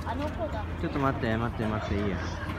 あの子だ。 ちょっと待って待って待って、いいや。